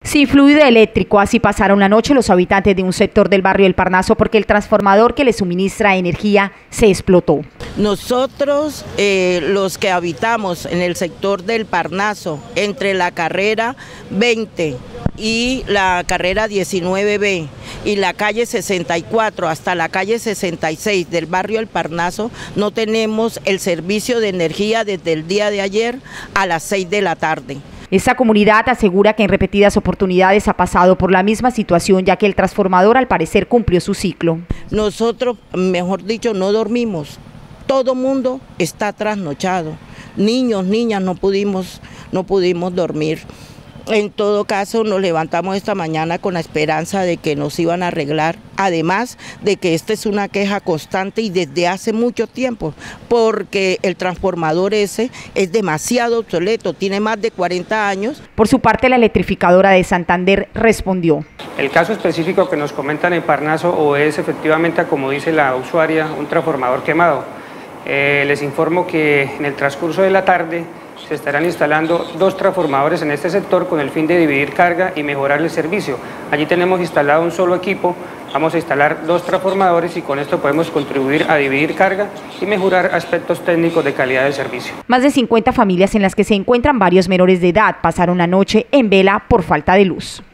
Sin fluido eléctrico, así pasaron la noche los habitantes de un sector del barrio El Parnaso porque el transformador que les suministra energía se explotó. Nosotros, los que habitamos en el sector del Parnaso, entre la carrera 20 y la carrera 19B y la calle 64 hasta la calle 66 del barrio El Parnaso, no tenemos el servicio de energía desde el día de ayer a las 6 de la tarde. Esta comunidad asegura que en repetidas oportunidades ha pasado por la misma situación, ya que el transformador al parecer cumplió su ciclo. Nosotros, mejor dicho, no dormimos. Todo mundo está trasnochado. Niños, niñas, no pudimos dormir. En todo caso, nos levantamos esta mañana con la esperanza de que nos iban a arreglar, además de que esta es una queja constante y desde hace mucho tiempo, porque el transformador ese es demasiado obsoleto, tiene más de 40 años. Por su parte, la electrificadora de Santander respondió. El caso específico que nos comentan en Parnaso o es efectivamente, como dice la usuaria, un transformador quemado. Les informo que en el transcurso de la tarde se estarán instalando 2 transformadores en este sector con el fin de dividir carga y mejorar el servicio. Allí tenemos instalado un solo equipo, vamos a instalar 2 transformadores y con esto podemos contribuir a dividir carga y mejorar aspectos técnicos de calidad del servicio. Más de 50 familias en las que se encuentran varios menores de edad pasaron la noche en vela por falta de luz.